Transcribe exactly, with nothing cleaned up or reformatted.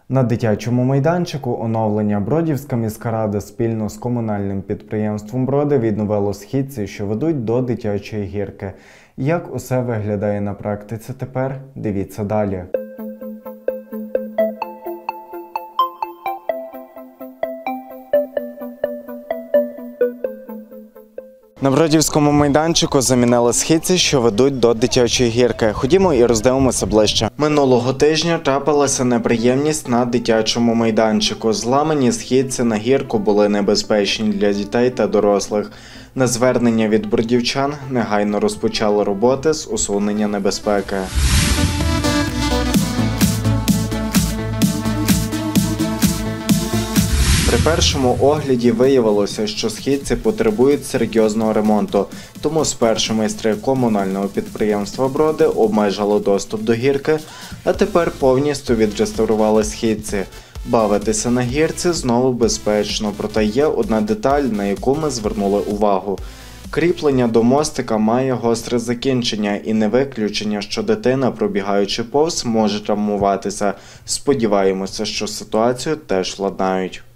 На дитячому майданчику оновлення Бродівська міська рада спільно з комунальним підприємством «Броди» відновило східці, що ведуть до дитячої гірки. Як усе виглядає на практиці тепер, дивіться далі. На Бродівському майданчику замінили східці, що ведуть до дитячої гірки. Ходімо і роздивимося ближче. Минулого тижня трапилася неприємність на дитячому майданчику. Зламані східці на гірку були небезпечні для дітей та дорослих. На звернення від бродівчан негайно розпочали роботи з усунення небезпеки. При першому огляді виявилося, що східці потребують серйозного ремонту, тому спершу майстри комунального підприємства «Броди» обмежили доступ до гірки, а тепер повністю відреставрували східці. Бавитися на гірці знову безпечно, проте є одна деталь, на яку ми звернули увагу. Кріплення до мостика має гостре закінчення і не виключення, що дитина, пробігаючи повз, може травмуватися. Сподіваємося, що ситуацію теж владнають.